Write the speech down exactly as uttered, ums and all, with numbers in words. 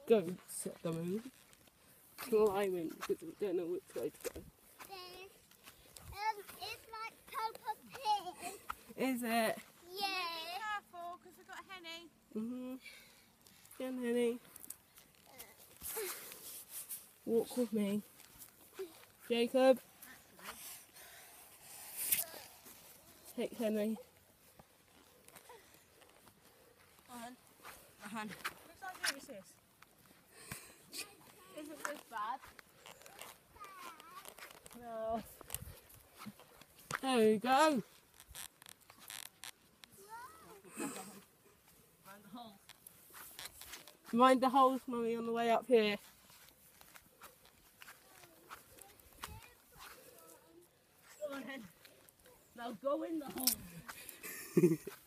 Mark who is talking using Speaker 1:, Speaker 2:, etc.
Speaker 1: goats at the moment. Climbing because we don't know which way to go.
Speaker 2: There's, um, it's like Peppa Pig.
Speaker 1: Is it?
Speaker 2: Yeah.
Speaker 3: Be careful because we've got Henny.
Speaker 1: Mm-hmm. Come, Henny. Walk with me. Jacob. Take Henry.
Speaker 3: On. On. Which idea is this? Isn't this bad?
Speaker 1: No. There we go.
Speaker 3: Find the hole.
Speaker 1: Mind the holes, Mummy, on the way up here.
Speaker 3: Go on, Hen. Now go in the hole.